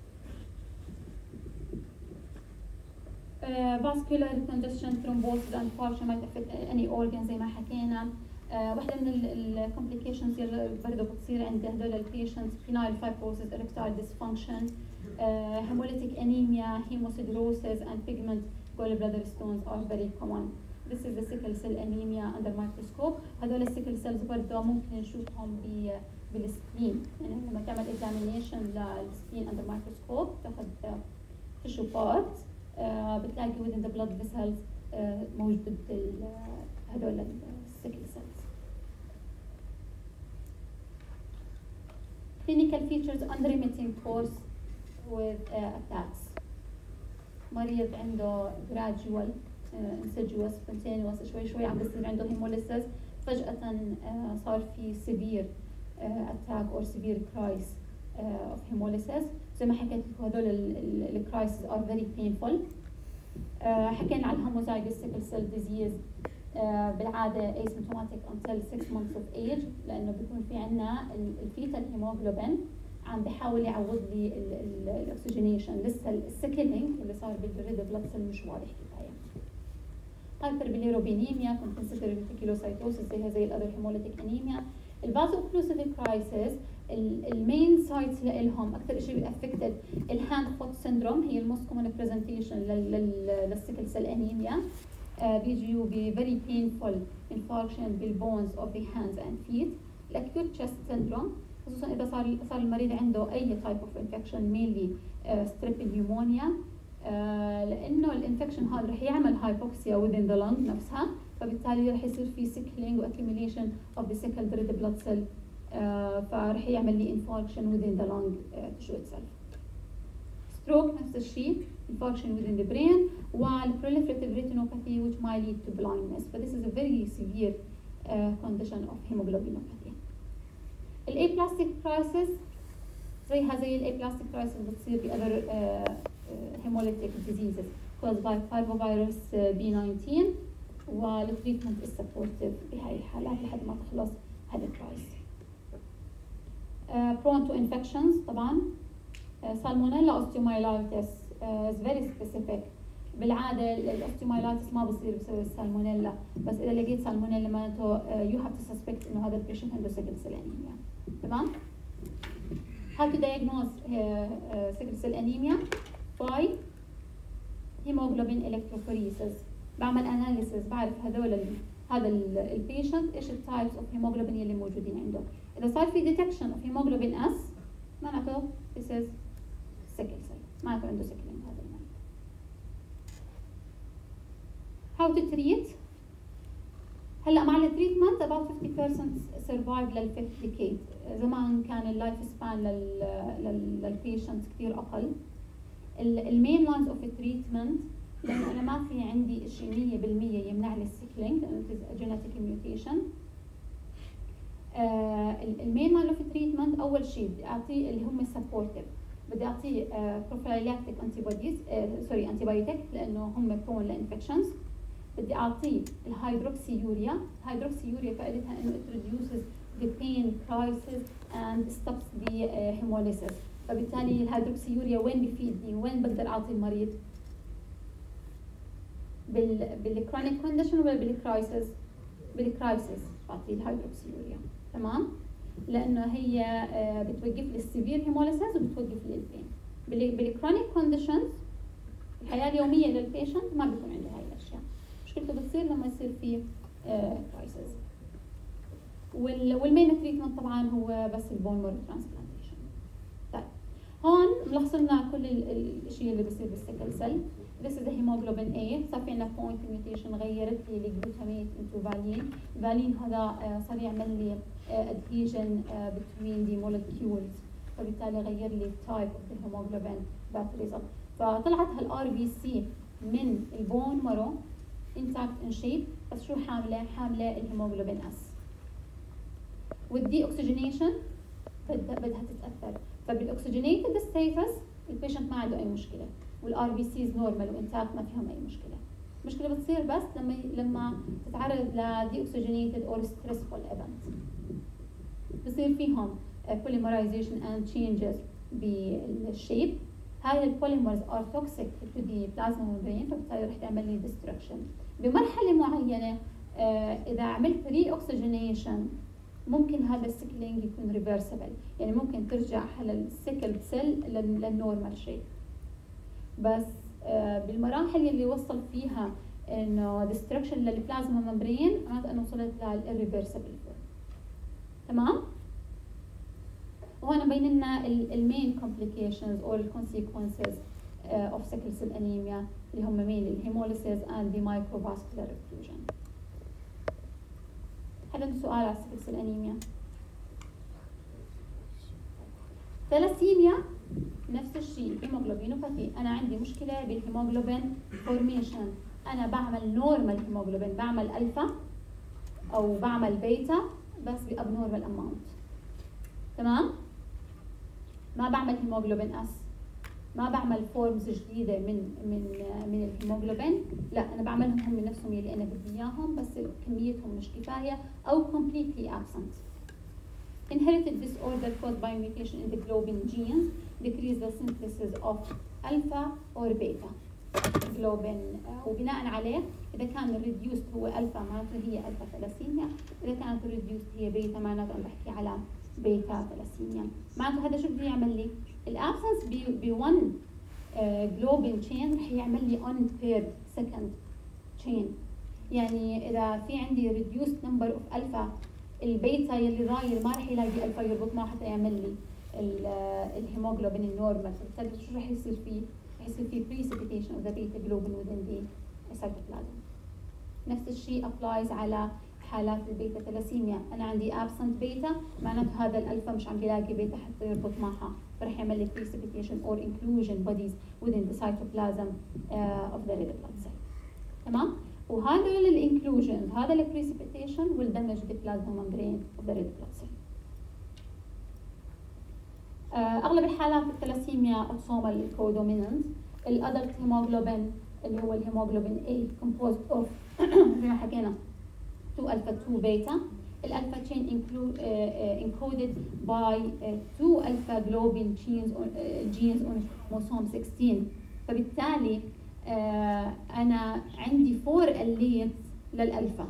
فاسكولار كونجستشن ثرومبوسيس اند فارشن ما تأفكت اني اورجن زي ما حكينا. uh, واحدة من الكومبليكيشنز اللي برضه بتصير عند هدول البيشنتس فينايل فايبروسيس اركتايل ديسفانكشن hemolytic anemia hemosiderosis and pigment gallbladder stones are very common. This is the sickle cell anemia under microscope. هدول السيكل سيلز برضه ممكن نشوفهم بالسبلين، يعني لما تعمل examination للسبلين under microscope تاخذ tissue part uh, بتلاقي within the blood vessels uh, موجود هدول السيكل سيلز. Clinical features unremitting course with uh, attacks. مريض عنده gradual uh, insidious spontaneous شوي شوي عم بصير عنده hemolysis، فجأة uh, صار في severe uh, attack or severe cries uh, of hemolysis. زي ما حكيت لكم هدول ال crises are very painful. uh, حكينا على الهوموزايجوس sickle cell disease uh, بالعادة asymptomatic until six months of age، لأنه بيكون في عنا الفيتال هيموغلوبين عم بحاول يعوض لي الاكسجينيشن، لسه السكلينج اللي صار بالريد بلاد سيل مش واضح كفايه. هايبربيليروبينيميا كونسيستنت ريتيكولوسايتوسيس زيها زي الاذر هيموليتيك انيميا. الفازو اوكلوسيف كرايسيس المين سايتس لهم اكثر شيء بيأفكتد الهاند فوت سيندروم، هي الموست كومن برزنتيشن للسيكل سيل انيميا. بيجيوا ب very painful infarction بالبونز of the hands and feet. الاكيوت chest syndrome خصوصا اذا صار صار المريض عنده اي تايب اوف انفكشن مينلي ستريب نيومونيا، لانه الانفكشن هذا رح يعمل هايبوكسيا within the lung نفسها، فبالتالي رح يصير في سيكلينج واكيوميليشن اوف ذا سيكلد ريد بلاد سيل، فرح يعمل لي انفاركشن within the lung tissue itself. stroke نفس الشيء infarction within the brain، while proliferative retinopathy which might lead to blindness. But this is a very severe uh, condition of hemoglobinopathy. الابلاستيك كرايسيس زيها زي الابلاستيك كرايسيس بتصير ب other uh, uh, hemolytic diseases caused by parvovirus uh, بي تسعة عشر، والتريتمنت is supportive بهاي الحالات لحد ما تخلص هذا الكرايس. uh, prone to infections طبعا. salmonella osteomyelitis uh, is very specific. بالعادة الاوستيومايلايتس ما بصير بسبب السالمونيلا، بس إذا لقيت سالمونيلا معناته you have to suspect إنه هذا البيشنت عنده سيكل سيل أنيميا. تمام؟ How to diagnose sickle cell anemia by hemoglobin electrophoresis. بعمل analysis بعرف هذول هذا البيشنت ايش التايبس اوف هيموجلوبين اللي موجودين عنده. إذا صار في detection of hemoglobin S معناته this is sickle cell، معناته عنده sickling هذا المرض. How to treat. هلا مع التريتمنت about fifty percent survive للفيفث ديكيد. زمان كان اللايف سبان لل للبيشنت كثير اقل. المين لاينز اوف التريتمنت لانه انا ما في عندي شيء مية بالمية يمنع لي السيكلينج لانه جينيتيك ميوتيشن. المين لاين اوف التريتمنت اول شيء بدي اعطيه اللي هم سبورتيف، بدي اعطيه بروفيلاكتيك انتي بوديز سوري انتي بايوتيك لانه هم برون لانفكشنز. بدي اعطيه الهيدروكسي يوريا. الهيدروكسي يوريا فائدتها انه it reduces the pain crisis and stops the uh, hemolysis. فبالتالي الهيدروكسي يوريا وين بيفيدني؟ وين بقدر اعطي المريض؟ بال بالكرونيك كونديشن ولا بالكرايسيس؟ بالكرايسيس بعطيه الهيدروكسي يوريا. تمام؟ لانه هي uh, بتوقف لي السيفير هيموليسيس وبتوقف لي البين. بالكرونيك كونديشنز الحياه اليوميه للبيشنت ما بيكون عنده هاي الاشياء. مشكلته بتصير لما يصير في كرايسيس. والمين تريتمنت طبعا هو بس البون مارو ترانسبلانتيشن. طيب هون ملخص لنا كل الشيء اللي بصير بالسيكل سيل. This is the hemoglobin A. صار في عندنا point mutation غيرت لي الجلوتاميت into valine. valine هذا صار يعمل لي adhesion between the molecules، فبالتالي غير لي type of the hemoglobin that result. فطلعت هالار بي سي من البون مارو intact in shape، بس شو حامله؟ حامله الهيموغلوبين اس. والدي اوكسجينيشن بدها بدها تتاثر. فبالاكسجينيتد ستيتس البيشنت ما عنده اي مشكله، والار بي سيز نورمال وانتاك ما فيهم اي مشكله. المشكله بتصير بس لما لما تتعرض لدي اوكسجينيتد اور ستريسفول ايفنت، بصير فيهم polymerization and changes بالشيب. هاي البوليمرز ار توكسيك تو دي بلازما ممبرين، فبالتالي رح تعمل لي ديستركشن. بمرحله معينه آه اذا عملت ري اوكسجينيشن ممكن هذا السيكلينج يكون ريفرسبل، يعني ممكن ترجع على السيكل سيل للنورمال شيب. بس آه بالمراحل اللي وصل فيها انه ديستركشن للبلازما ممبرين معناته انه وصلت للريفرسبل. تمام؟ وهنا بين لنا المين كومبليكيشنز او الكونسيكونسز اوف سيكل سيل انيميا اللي هم مين الهيموليسيس اند ذا مايكروفاسكولار افيوجن. هذا سؤال على السيكل سيل انيميا. ثلاسيميا نفس الشيء، هيموغلوبينوباثي. انا عندي مشكله بالهيموغلوبين فورميشن، انا بعمل نورمال هيموغلوبين، بعمل الفا او بعمل بيتا بس بابنورمال اماونت. تمام؟ ما بعمل هيموغلوبين اس، ما بعمل فورمز جديده من من من الهيموغلوبين، لا انا بعملهم هم من نفسهم اللي انا بدي اياهم بس كميتهم مش كفايه او completely absent. Inherited disorder caused by mutation in the globin genes decrease the synthesis of alpha or beta globin. وبناء عليه اذا كان الريديوست هو الفا معناته هي الفا ثلاسيميا، اذا كانت الريديوست هي بيتا معناته عم بحكي على بيتا ثلاسيميا. معناته هذا شو بده يعمل لي؟ الابسنس ب one جلوبين تشين رح يعمل لي unpaired second chain. يعني اذا في عندي reduced number of alpha، البيتا يلي ضايل ما رح يلاقي الفا يربط معه حتى يعمل لي الهيموغلوبين النورمال، فبالتالي شو رح يصير فيه؟ رح يصير فيه precipitation of the beta globin within the cytoplasm. نفس الشيء applies على حالات البيتا ثلاسيميا. انا عندي absent بيتا معناته هذا الالفا مش عم بيلاقي بيتا حتى يربط معها، فرح يعمل لي precipitation or inclusion bodies within the cytoplasm uh, of the red blood cell. تمام؟ وهذول الانكلوجنز هذا البريسيبيتيشن will damage the plasma membrane of the red blood cell. uh, اغلب الحالات الثلاسيميا اوتوسومال كودومينانت. الادلت هيموغلوبين اللي هو الهيموغلوبين A composed of زي ما حكينا two alpha two beta. الالفا chain include uh, uh, encoded by uh, two alpha globin genes on uh, genes on chromosome sixteen. فبالتالي uh, انا عندي four alleles للالفا.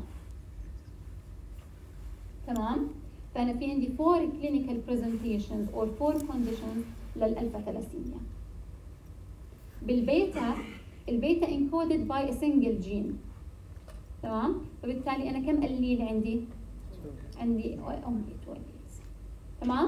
تمام؟ فانا في عندي four clinical presentations or four conditions للالفا ثلاسيميا. بالبيتا البيتا encoded by a single gene. تمام؟ فبالتالي انا كم الليل عندي؟ عندي only two alleles. تمام؟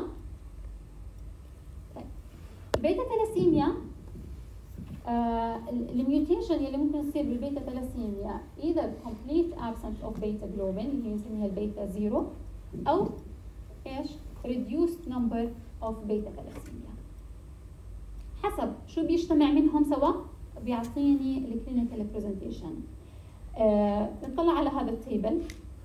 طيب البيتا ثلاسيميا آه الميوتيشن اللي ممكن تصير بالبيتا ثلاسيميا either complete absence of beta globin اللي بنسميها البيتا زيرو او ايش؟ reduced number of beta ثلاسيميا. حسب شو بيجتمع منهم سوا بيعطيني الكلينيكال برزنتيشن. آه، نطلع على هذا التيبل،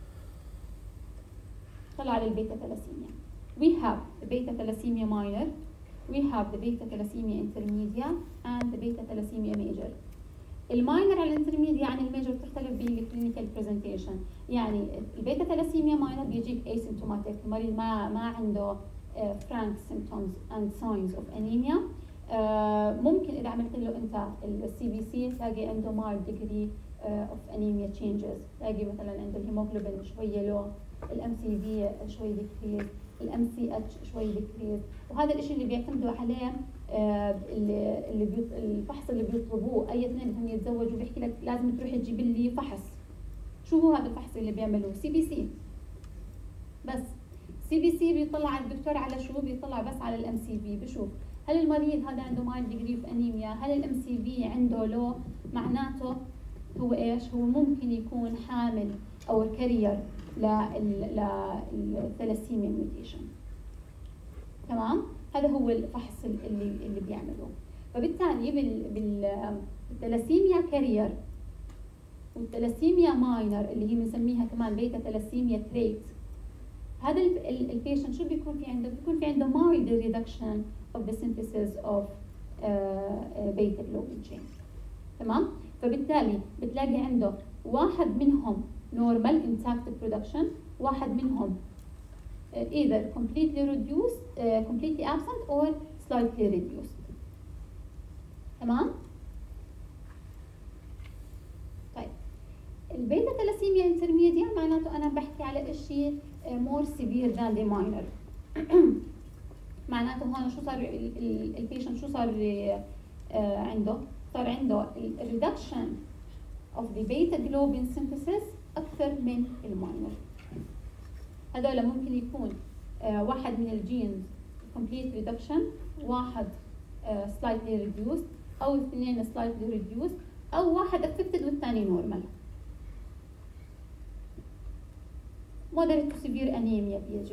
نطلع على البيتا ثلاسيميا. We have the beta thalassemia minor, we have the beta thalassemia intermedia and the beta thalassemia major. الماينر على الانترميديا عن الميجر تختلف بالكلينيكال برزنتيشن. يعني البيتا ثلاسيميا ماينر بيجيك اسيمتوماتيك، المريض ما ما عنده فرانك سيمبتومز اند ساينز اوف انيميا. ممكن اذا عملت له انت السي بي سي تلاقي عنده مايلد ديجري اوف انيميا تشينجز، تلاقي مثلا عنده الهيموغلوبين شويه لو، الام سي في شوي ديكريز، الام سي اتش شوي ديكريز. وهذا الشيء اللي بيعتمدوا عليه آه اللي اللي بيط... الفحص اللي بيطلبوه اي اثنين بدهم يتزوجوا بيحكي لك لازم تروح تجيب لي فحص. شو هو هذا الفحص اللي بيعملوه؟ سي بي سي. بس سي بي سي بيطلع الدكتور على شو؟ بيطلع بس على الام سي في، بشوف هل المريض هذا عنده مايلد ديجري اوف انيميا، هل الام سي في عنده لو، معناته هو ايش؟ هو ممكن يكون حامل او كارير للثلاسيميا ميوتيشن. تمام؟ هذا هو الفحص اللي اللي بيعملوه. فبالتالي بالثلاسيميا كارير والثلاسيميا ماينر اللي هي بنسميها كمان بيتا ثلاسيميا تريت، هذا البيشنت شو بيكون في عنده؟ بيكون في عنده mild reduction of the synthesis of beta globin chain. تمام؟ فبالتالي بتلاقي عنده واحد منهم normal intact production، واحد منهم either completely reduced, uh, completely absent or slightly reduced. تمام؟ طيب البيتا ثلاسيميا انترميديا معناته انا بحكي على شيء more severe than the minor. معناته هون شو صار البيشنت شو صار عنده؟ صار عنده reduction of the beta globin synthesis اكثر من الماينر. هذول ممكن يكون آه واحد من الجينز complete reduction، واحد آه slightly reduced، او اثنين slightly reduced، او واحد affected والثاني normal. moderate to severe anemia بيجي.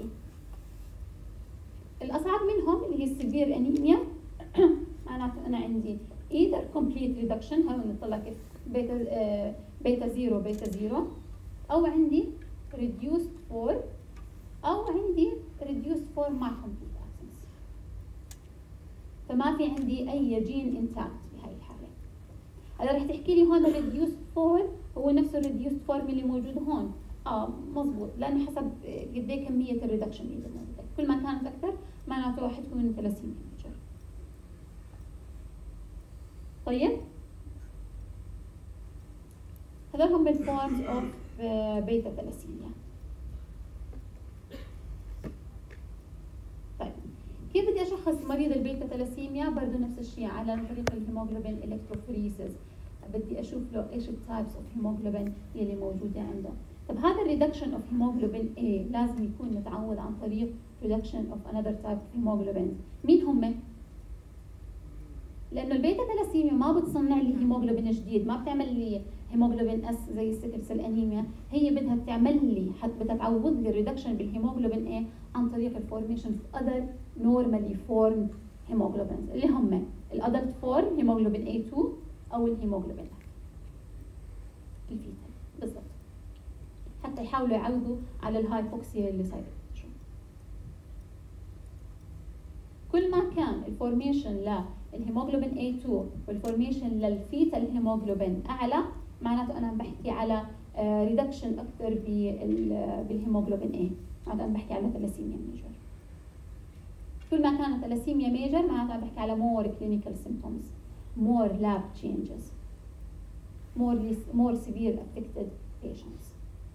الاصعب منهم اللي هي severe anemia معناته انا عندي either complete reduction، هاي نطلع كيف بيتا آه بيتا زيرو بيتا زيرو، او عندي reduced form، او عندي reduced form مع complete absence. فما في عندي اي جين انتاكت بهاي الحاله. هلا رح تحكي لي هون reduced form هو نفس reduced form اللي موجود هون. اه مزبوط، لانه حسب قد ايه كميه الريدكشن اللي موجوده، كل ما كانت اكثر معناته رح تكون ثلاثين ميجر. طيب هذول هم الفورمز اوف بيتا ثلاسيميا. طيب كيف بدي اشخص مريض البيتا ثلاسيميا؟ برضه نفس الشيء على طريق الهيموجلوبين الكتروفوريسيس، بدي اشوف له ايش التايبس اوف هيموجلوبين يلي موجوده عنده. طب هذا الريدكشن اوف هيموجلوبين A لازم يكون متعود عن طريق ريدكشن اوف انذر تايب اوف هيموجلوبين. مين هم؟ لانه البيتا ثلاسيميا ما بتصنع لي هيموجلوبين جديد، ما بتعمل لي هيموجلوبين اس زي السكر سيل انيميا، هي بدها تعمل لي حتى بدها تعوض لي الريدكشن بالهيموجلوبين A عن طريق الفورميشن اوف اذر نورمالي فورمد هيموجلوبينز اللي هم الادلت فورم هيموجلوبين إيه تو او الهيموجلوبين F الفيتال بالضبط، حتى يحاولوا يعوضوا على الهايبوكسيا اللي صايره. كل ما كان الفورميشن للهيموجلوبين إيه تو والفورميشن للفيتال هيموجلوبين اعلى، معناته انا بحكي على ريدكشن اكثر بالهيموجلوبين A، معناته انا بحكي على ثلاسيميا ميجر. كل ما كانت ثلاسيميا ميجر معناته انا بحكي على more clinical symptoms، more lab changes، more more severe affected patients.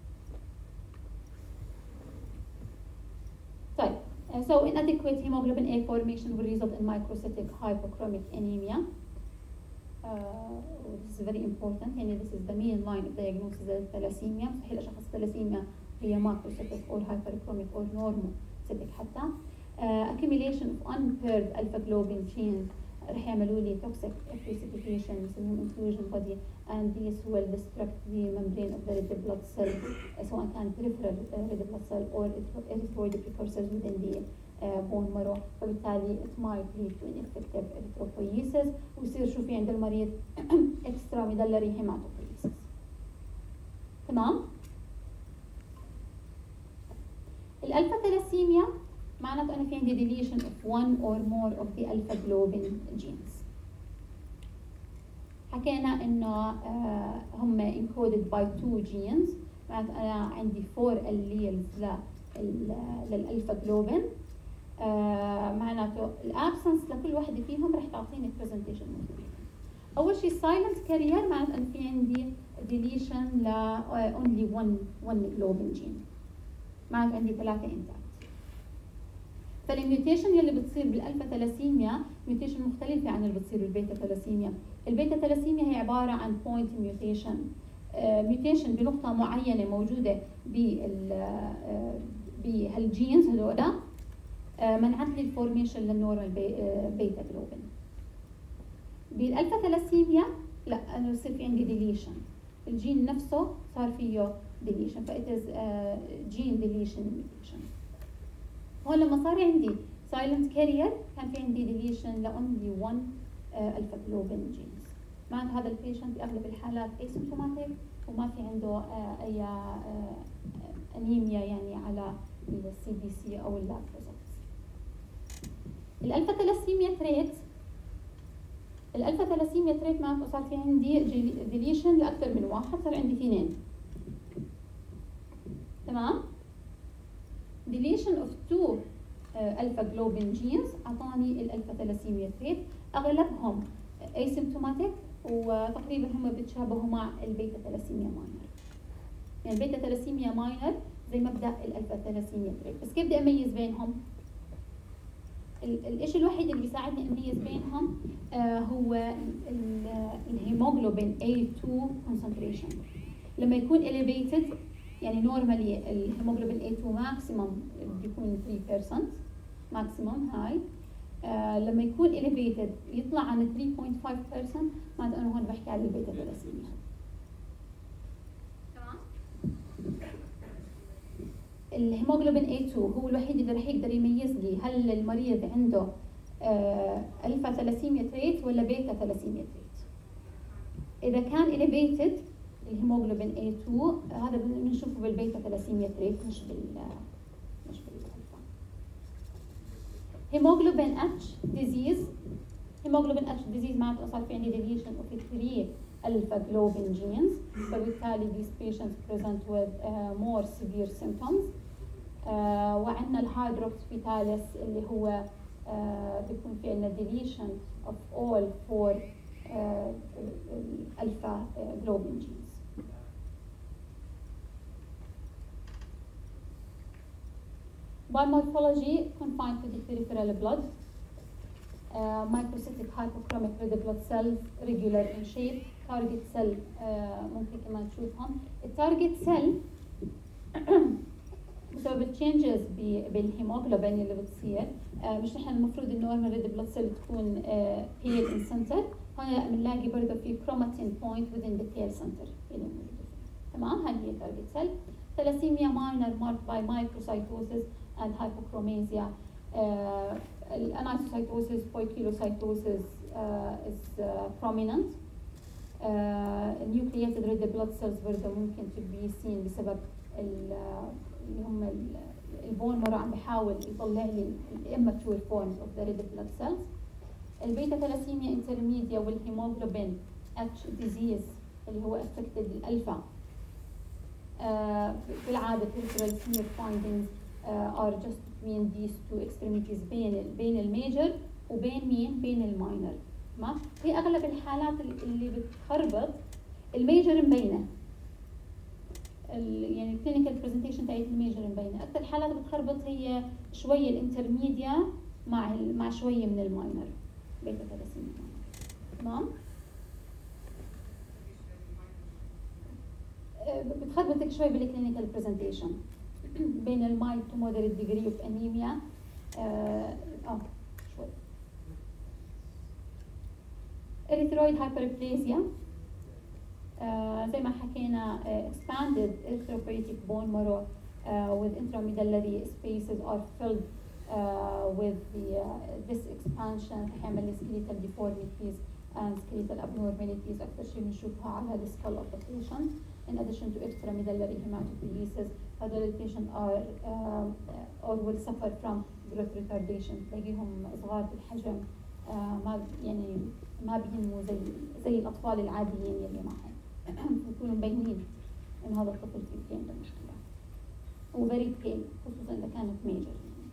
طيب Uh, so inadequate hemoglobin A formation will result in microcytic hypochromic anemia. Uh, this is very important. يعني this is the main line of diagnosis of thalassemia. مستحيل أشخص ثلاسيميا هي microcytic or hyperchromic or normocytic حتى. Uh, accumulation of unpaired alpha globin chains رح يعملوا لي toxic precipitation يسموهم inclusion body, and this will destruct the membrane of the red blood cell سواء كان peripheral red blood cell or erythroid precursors within the uh, bone marrow. فبالتالي it might lead to ineffective erythropoiesis ويصير شو في عند المريض extramedullary hematopoiesis. تمام؟ الألفا ثلاسيميا معناته أنا في عندي deletion of one or more of the alpha globin genes. حكينا إنه آه هم encoded by two genes، معناته أنا عندي four alleles للألفا globin. آه معناته الابسنس لكل واحدة فيهم رح تعطيني presentation مختلفة. أول شيء silent carrier معناته أنا في عندي deletion ل uh, only one one globin gene، معناته عندي ثلاثة intact. فالميوتيشن يلي بتصير بالالفا ثلاسيميا ميوتيشن مختلفه عن اللي بتصير بالبيتا ثلاسيميا. البيتا ثلاسيميا هي عباره عن بوينت ميوتيشن، ميوتيشن بنقطه معينه موجوده بال بهالجينز هذولا منعت لي الفورميشن للنورمال بيتا جلوبين. بالالفا ثلاسيميا لا، انا بصير في عندي ديليشن، الجين نفسه صار فيه ديليشن، فإتز جين ديليشن ميوتيشن. هون لما صار عندي silent carrier كان في عندي deletion ل only one alpha globin genes. معناته هذا البيشنت بأغلب الحالات asymptomatic وما في عنده أي أنيميا يعني على السي بي سي او اللاب ريزلتس. الالفا ثلاسيميا تريت الالفا ثلاسيميا تريت معناته صار في عندي ديليشن لاكثر من واحد، صار عندي اثنين. تمام؟ deletion of two alpha globin genes اعطاني الالفا ثلاسيميا تريت، اغلبهم asymptomatic وتقريبا هم بيتشابهوا مع البيتا ثلاسيميا ماينر. يعني البيتا ثلاسيميا ماينر زي مبدا الالفا ثلاسيميا تريت، بس كيف بدي اميز بينهم؟ الشيء الوحيد اللي بيساعدني اميز بينهم آه هو الهيموجلوبين إيه تو concentration. لما يكون elevated يعني normally الهيموجلوبين إيه تو maximum بيكون ثري بيرسنت maximum high، آه لما يكون elevated يطلع عن ثري بوينت فايف بيرسنت معناته انا هون بحكي على البيتا ثلاسيميا. تمام؟ الهيموجلوبين إيه تو هو الوحيد اللي رح يقدر يميز لي هل المريض عنده آه الفا ثلاسيميا تريت ولا بيتا ثلاسيميا تريت. اذا كان elevated الهيموجلوبين إيه تو هذا بنشوفه بالبيتا ثلاسيميا تريت مش بال مش بالالفا. هيموجلوبين اتش ديزيز هيموجلوبين اتش ديزيز معناته صار في عندي ديليشن اوف ثري alpha globin genes، فبالتالي these patients present with uh, more severe symptoms. uh, وعندنا الهايدروكس فيتاليس اللي هو uh, بيكون في عندنا deletion of all four uh, alpha uh, globin genes. By morphology confined to the peripheral blood. Uh, microcytic hypochromic red blood cells regular in shape. target cell uh, ممكن كمان تشوفهم. التارجت سيل بسبب التشينجز بالهيموجلوبين اللي بتصير uh, مش نحن المفروض النورمال ريد بلاد سيل تكون بيل ان سنتر، هون لا بنلاقي برضه في كروماتين بوينت within the pale center اللي موجوده فيه. تمام؟ هذه هي تارجت سيل. ثلاسيميا minor marked by microcytosis and hypochromasia. Uh, الانايتوسايتوسيس poikilocytosis uh, is uh, prominent. uh, nucleated red blood cells برضه ممكن to be seen بسبب اللي هم البون مرة عم بحاول يطلع لي immature forms of the red blood cells. البيتا ثلاسيميا intermedia والهيموجلوبين اتش disease اللي هو affected الالفا. uh, بالعادة peripheral smear findings uh, are just between these two extremities بين بين الميجر وبين مين؟ بين الماينر. ما في اغلب الحالات اللي بتخربط الميجر مبينه، يعني الكلينيكال برزنتيشن تاعت الميجر مبينه، اكثر الحالات اللي بتخربط هي شويه الانترميديا مع مع شويه من الماينر بيتا ثلاسيميا. تمام؟ بتخربطك شوي بالكلينيكال برزنتيشن بين المايلد تو مودريت ديجري اوف انيميا. اه شوي erythroid hyperplasia. uh, زي ما حكينا uh, expanded erythropoietic bone marrow uh, with intramedullary spaces are filled uh, with the, uh, this expansion حيعمل skeletal deformities and skeletal abnormalities أكثر شيء بنشوفها على the skull of the patient. In addition to extramedullary hematopoiesis, هذول patient are uh, or will suffer from growth retardation. تلاقيهم صغار بالحجم uh, ما يعني ما بينموا زي زي الاطفال العاديين اللي معهم بيكونوا مبينين ان هذا الطفل فيه عنده مشكله وفيري بين خصوصا اذا كانت ميجر.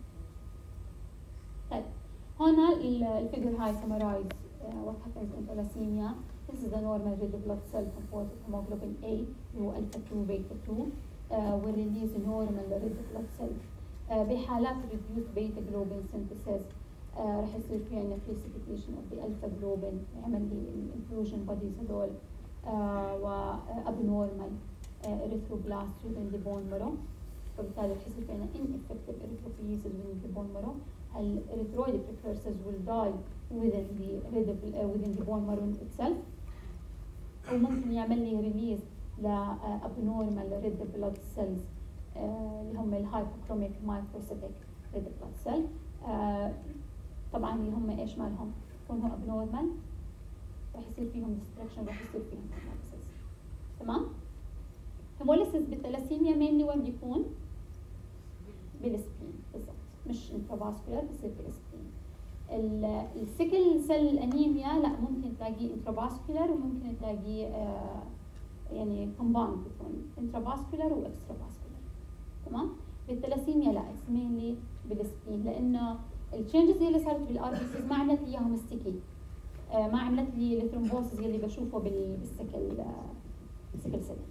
طيب هنا الفيجر هاي سمرايز what happens in thalassemia. This is the normal red blood cell composed of hemoglobin A اللي هو alpha two beta two uh, will release normal red blood cell. uh, بحالات reduced beta globin synthesis Uh, رح يصير في عندنا precipitation of the alpha globin يعمل لي inclusion bodies هذول uh, و abnormal uh, erythroblasts within the bone marrow، فبالتالي رح يصير في عندنا ineffective erythropoiesis within the bone marrow. ال erythroid precursors will die within the uh, within the bone marrow itself، وممكن يعمل لي release ل uh, abnormal red blood cells uh, اللي هم ال hypochromic microcytic red blood cell. uh, طبعا اللي هم ايش مالهم؟ يكونوا abnormal راح يصير فيهم destruction، راح يصير فيهم hemolysis. تمام؟ hemolysis بالثلاسيميا mainly وين بيكون؟ بالسبلين بالضبط، مش انترافاسكولار بصير بالسبلين. السيكل سيل انيميا لا ممكن تلاقيه انترافاسكولار وممكن تلاقيه آه يعني كومباوند بيكون انترافاسكولار واكسترافاسكولار. تمام؟ بالثلاسيميا لا اتس مينلي بالسبلين، لانه التشينجز اللي صارت بالار بي سيز ما عملت لي اياهم ستيكي، آه ما عملت لي الثرومبوسيس اللي بشوفه بالسيكل آه سيكل سيل.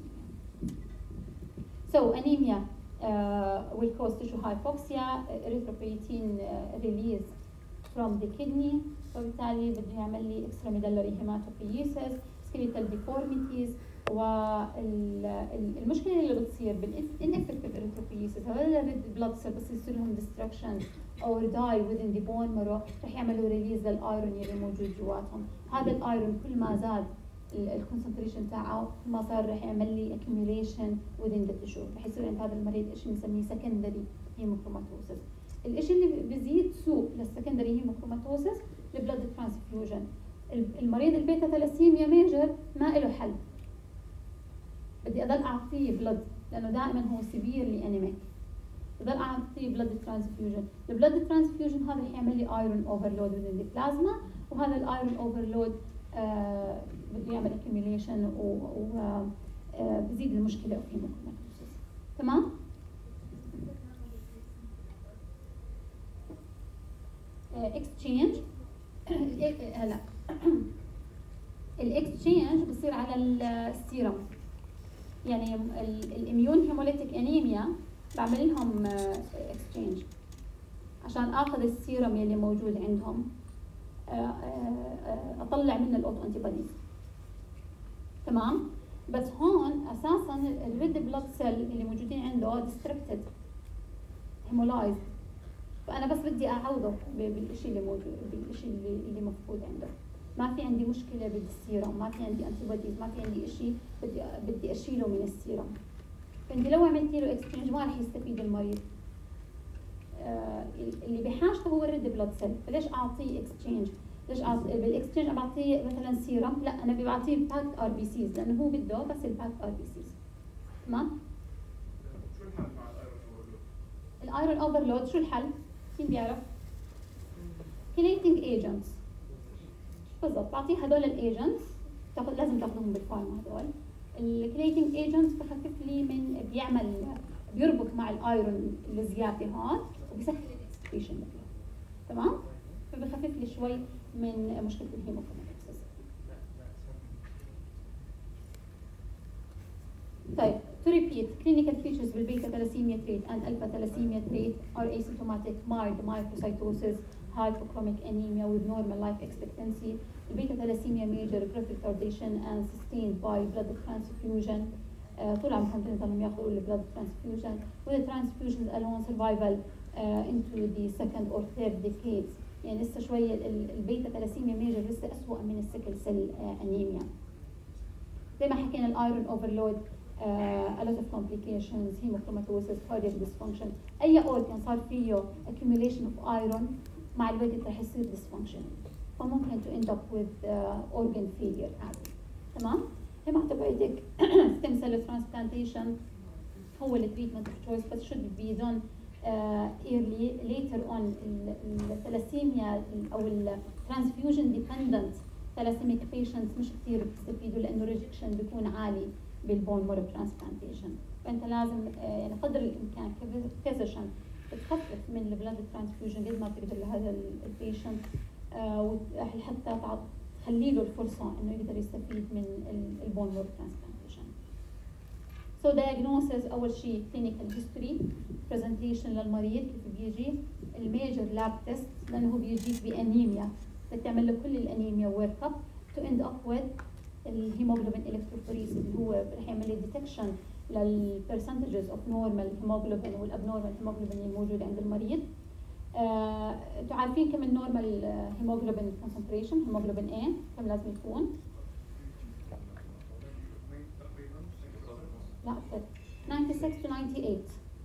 So anemia uh, will cause tissue hypoxia, erythropoietin uh, release from the kidney، فبالتالي بده يعمل لي extramedullary hematopoiesis، skeletal deformities. والمشكله اللي بتصير بالineffective erythropoiesis هذول الريد بلاد سيل بس يصير لهم destruction or die within the bone marrow رح يعملوا ريليز للايرون اللي موجود جواتهم. هذا الايرون كل ما زاد الكونسنتريشن تاعه كل ما صار رح يعمل لي accumulation within the tissue، رح يصير عند هذا المريض شيء بنسميه secondary hemochromatosis. الشيء اللي بيزيد سوء للسكندري هيموكروماتوسيس البلاد ترانسفيوجن. المريض البيتا ثلاسيميا ميجر ما له حل، بدي اضل اعطيه بلد لانه دائما هو سيفيرلي انيميك، بضل اعطيه بلد ترانسفيوجن. البلد ترانسفيوجن هذا رح يعمل لي ايرون اوفرلود within the plasma، وهذا الايرون اوفرلود آه بده يعمل accumulation وبزيد المشكله في هيموكروماتوسيس. تمام؟ اكستشينج هلا الاكستشينج بصير على السيرم، يعني الاميون هيموليتيك انيميا بعمل لهم اكستشينج عشان اخذ السيرم يلي موجود عندهم اطلع منه الاوتو انتي بوديز. تمام؟ بس هون اساسا الريد بلاد سيل اللي موجودين عنده ديستركتد هيمولايز، فانا بس بدي اعوضه بالشيء اللي موجود بالشيء اللي اللي مفقود عنده. ما في عندي مشكله بالسيرم، ما في عندي انتي بوديز، ما في عندي شيء بدي بدي اشيله من السيرم. فانت لو عملت له اكسشينج ما رح يستفيد المريض. آه اللي بحاجته هو الريد بلاد سيل، فليش اعطيه اكسشينج؟ ليش اعطي بالاكسشينج بعطيه مثلا سيرم؟ لا انا بعطيه باك ار بي سيز لانه هو بده بس الباك ار بي سيز. تمام؟ شو الحل مع الايرون اوفرلود؟ الايرون اوفرلود شو الحل؟ مين بيعرف؟ كليتنج ايجنتس بالضبط، بعطيه هدول الايجنتس تاخذ لازم تاخذهم بالفارما. هدول الكليتنج ايجنتس بخفف لي من بيعمل بيربط مع الايرون الزياده هون وبيسهل الاكسكريشن. تمام؟ فبخفف لي شوي من مشكله الهيموكروماتوسيس. طيب to repeat, clinical features with beta thalassemia trait and alpha thalassemia trait are asymptomatic mild microcytosis, hypochromic anemia with normal life expectancy, beta thalassemia major growth retardation and sustained by blood transfusion. uh, طول عمرهم بنضلهم ياخذوا البلاد transfusion with the transfusions alone survival uh, into the second or third decades. يعني لسه شويه البيتا ثلاسيميا ميجر لسه اسوء من السكل سيل انيميا. زي ما حكينا الايرون اوفرلود Uh, a lot of complications, hemochromatosis, cardiac dysfunction. أي organ صار فيه accumulation of iron مع الوقت رح يصير dysfunction. فممكن to end up with uh, organ failure عادي. تمام؟ hematopoietic stem cell transplantation هو ال treatment of choice but should be done uh, early. Later on الثلاسيميا أو ال transfusion dependent thalassaemic patients مش كثير بيستفيدوا لأنه rejection بيكون عالي بالبون مارو ترانسبلانتيشن. فانت لازم يعني قدر الامكان كفيزيشن تخفف من البلاد ترانسفيوجن قد ما تقدر لهذا البيشنت حتى تخلي له الفرصه انه يقدر يستفيد من البون مارو ترانسبلانتيشن. سو دايجنوسيس اول شيء كلينيكال هيستوري، برزنتيشن للمريض كيف بيجي، الميجر لاب تيست لانه هو بيجيك بانيميا بدك تعمل له كل الانيميا ورك اب تو اند اب وذ الهيموجلوبين الكتروفوريسيس اللي هو رح يعمل لي ديتكشن للبرسنتجز اوف نورمال هيموجلوبين والابنورمال هيموجلوبين الموجود عند المريض. آه، انتوا عارفين كم النورمال هيموجلوبين كونسنتريشن هيموجلوبين A كم لازم يكون؟ لا أكثر ستة وتسعين to ninety-eight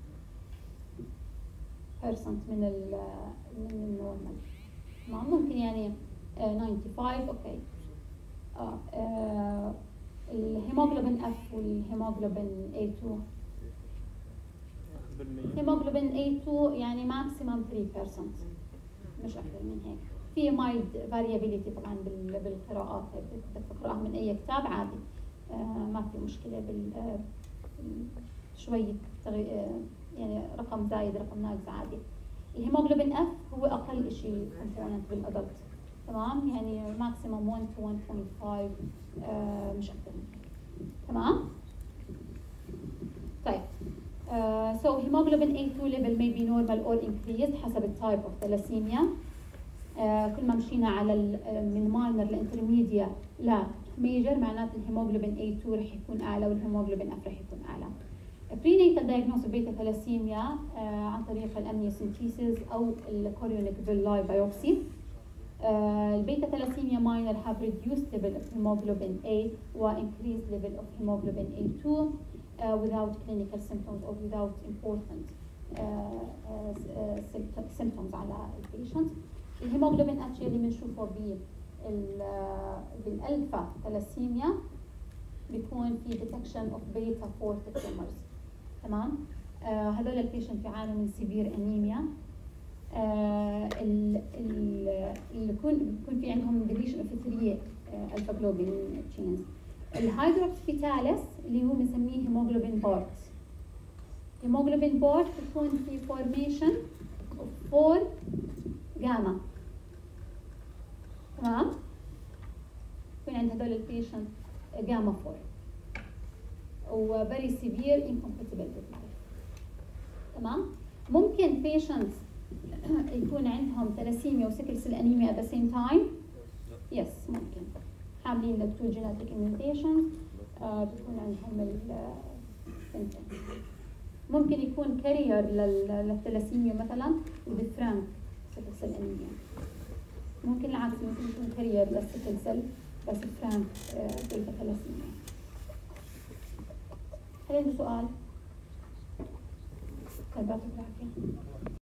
percent من ال من النورمال. تمام ممكن يعني ninety-five اوكي. اه, آه الهيموجلوبين اف والهيموجلوبين إيه تو بالمية. هيموجلوبين إيه تو يعني ماكسيمم ثلاثة بالمية مش أكثر من هيك. في مايلد فاريابيليتي طبعا بال- بالقراءات، بدك تقراها من أي كتاب عادي، آه ما في مشكلة بال آه، شوية تغي- آه، يعني رقم زايد رقم ناقص عادي. الهيموجلوبين اف هو اقل شيء كومبوننت بالادلت، تمام؟ يعني ماكسيموم واحد to واحد فاصلة خمسة آه مش اكثر من هيك، تمام؟ طيب uh, so hemoglobin إيه تو level may be normal or increased حسب التايب of thalassemia. uh, كل ما مشينا على ال من minor لانترميديا لا major معناته الهيموجلوبين إيه تو رح يكون اعلى والهيموجلوبين اف رح يكون اعلى. prenatal diagnosis beta thalassemia uh, عن طريق الامنيوسنتيسيس او الكوريونيك فيلاي بايوبسي. البيتا thalassemia minor have reduced level of hemoglobin A و increased level of hemoglobin إيه تو uh, without clinical symptoms or without important uh, uh, symptoms على البيشنت. الهيموجلوبين اتش اللي بنشوفه بالالفا thalassemia بيكون في detection of beta four tumors، تمام؟ آه هذول البيشنت بيعانوا من سيفير انيميا، آه اللي يكون بيكون في عندهم ديليشن اوف ثلاثة الفا جلوبين تشينز. الهيدروكسيتالس اللي هو بنسميه هيموجلوبين بورت. هيموجلوبين بورت بيكون في فورميشن اوف فور جاما، تمام؟ يكون عند هذول البيشنت جاما فور و very severe incompatible with life، تمام؟ ممكن patients يكون عندهم ثلاسيميا وسكل سيل انيميا at the same time؟ yes ممكن، حاملين ال two genetic mutations آه بيكون عندهم ال ممكن يكون كارير للثلاسيميا مثلا with frank سكل سيل انيميا، ممكن العكس ممكن يكون كارير للسكل سيل بس فرانك بيتا ثلاسيميا. هل عنده سؤال؟ طيب يعطيك العافية.